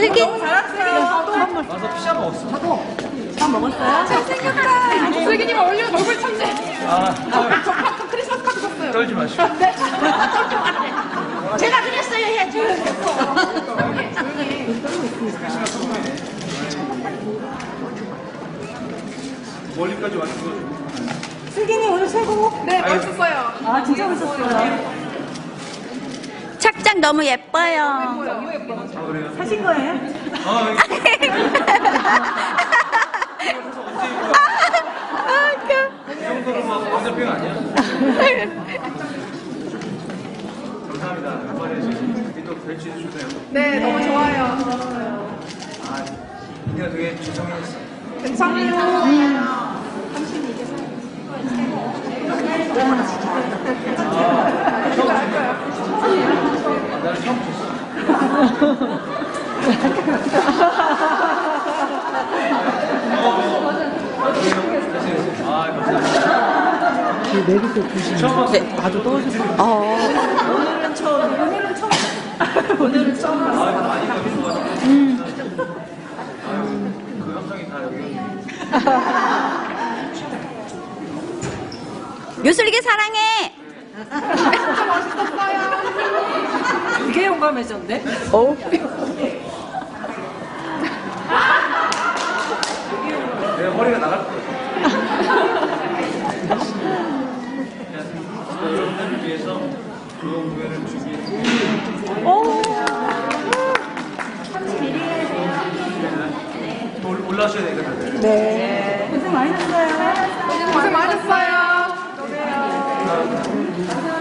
슬기. 잘했어요. 와서 피자 먹었어. 다 먹었어요? 잘생겼다. 슬기님 얼려 얼굴 참네. 아, 크리스마스 카드 줬어요. 떨지 마시고. 네. 제가 그랬어요 해야지. 멀리까지 왔어. 슬기님 오늘 최고. 네, 멋있었어요. 아 진짜 멋있었어요. 착장 너무 예뻐요. 너무 예뻐요. 아, 그래요? 사신 거예요? 아, 이 정도로 막 완전병 아니야? 감사합니다. 간만에 이렇게 또 뵐수 있어서 좋네요. 네, 너무 좋아요. 아, 내가 되게 죄송했어. 괜찮아요. 나를 처음 줬어. 아, 감사합니다. 내리서 주시는 처음 봤어. 아주 떨어졌어요. 오늘은 처음. 오늘은 처음 봤어요. 아, 많이 감사합니다. 아유, 그 감성이 다 여기. 요슬기 사랑해. 진짜 멋있었어요. 되게 용감해졌네. 오. 내가 머리가 나갈 것 같아. 여러분들을 위해서 좋은 공연을 준비했습니다. 올라오셔야 되니까 다들. 네. 고생 많이 했어요. 고생 많았어요.